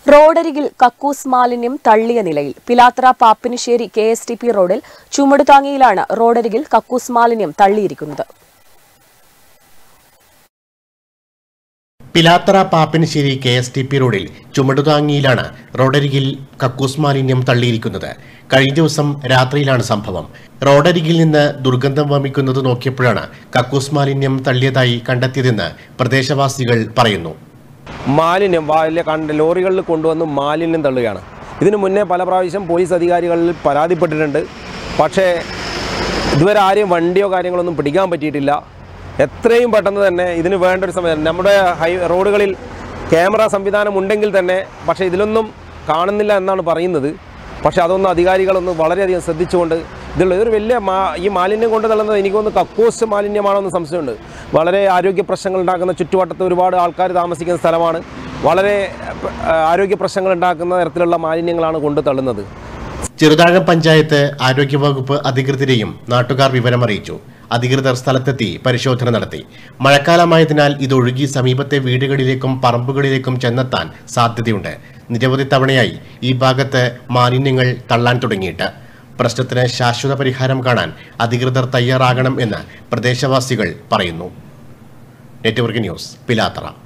റോഡരികിൽ കക്കൂസ് മാലിന്യം തള്ളിയ നിലയിൽ പിലാത്തറ പാപ്പിനിശ്ശേരി KSTP റോഡിൽ ചുമടുതാങ്ങിയിലാണ് റോഡരികിൽ കക്കൂസ് മാലിന്യം തള്ളിയിരിക്കുന്നത്. പിലാത്തറ പാപ്പിനിശ്ശേരി KSTP റോഡിൽ ചുമടുതാങ്ങിയിലാണ് റോഡരികിൽ കക്കൂസ് മാലിന്യം തള്ളിയിരിക്കുന്നത്. കഴിഞ്ഞ ദിവസം രാത്രിയിലാണ് സംഭവം. റോഡരികിൽ നിന്ന് ദുർഗന്ധം വമിക്കുന്നത് നോക്കിയപ്പോഴാണ് കക്കൂസ് മാലിന്യം തള്ളിയതായി കണ്ടെത്തിയതെന്ന് പ്രദേശവാസികൾ പറയുന്നു. മാലിന്യം ലോറികളിൽ കൊണ്ടുവന്ന് മാലിന്യം തള്ളുകയാണ്. ഇതിനു മുന്നേ പല പ്രാവശ്യം പോലീസ് അധികാരികളിൽ പരാതിപ്പെട്ടിട്ടുണ്ട്. പക്ഷേ ഇതുവരെ ആരെയും വണ്ടിയോ കാര്യങ്ങളൊന്നും പിടിക്കാൻ പറ്റിയിട്ടില്ല. എത്രയും പെട്ടെന്ന് തന്നെ ഇതിന് വേണ്ട ഒരു സമയം നമ്മുടെ റോഡുകളിൽ ക്യാമറ സംവിധാനം ഉണ്ടെങ്കിൽ തന്നെ പക്ഷേ ഇതിലൊന്നും കാണുന്നില്ല എന്നാണ് പറയുന്നത്. പക്ഷേ അതൊന്നും അധികാരികളൊന്നും വളരെയധികം ശ്രദ്ധിച്ചുകൊണ്ട് ഇതിലുള്ള ഒരു വലിയ ഈ മാലിന്യം കൊണ്ട് തള്ളുന്നത് എനിക്കൊന്ന് കക്കൂസ് മാലിന്യമാണോ എന്ന് സംശയമുണ്ട്. വളരെ ആരോഗ്യ പ്രശ്നങ്ങൾ ഉണ്ടാക്കുന്ന ചുറ്റുവട്ടത്ത് ഒരുപാട് ആൾക്കാർ താമസിക്കുന്ന സ്ഥലമാണ്. വളരെ ആരോഗ്യ പ്രശ്നങ്ങൾ ഉണ്ടാക്കുന്ന തരത്തിലുള്ള മാലിന്യങ്ങളാണ് കൊണ്ട് തള്ളുന്നത്. ചെറുതാഴം പഞ്ചായത്ത് ആരോഗ്യവകുപ്പ് അധികൃതരെയും നാട്ടുകാർ വിവരമറിയിച്ചു. അധികൃതർ സ്ഥലത്തെത്തി പരിശോധന നടത്തി. മഴക്കാലമായതിനാൽ ഇതൊഴുകി സമീപത്തെ വീടുകളിലേക്കും പറമ്പുകളിലേക്കും ചെന്നെത്താൻ സാധ്യതയുണ്ട്. നിരവധി തവണയായി ഈ ഭാഗത്ത് മാലിന്യങ്ങൾ തള്ളാൻ തുടങ്ങിയിട്ട്. പ്രശ്നത്തിന് ശാശ്വത പരിഹാരം കാണാൻ അധികൃതർ തയ്യാറാകണം എന്ന് പ്രദേശവാസികൾ പറയുന്നു. Network news, Pilathara.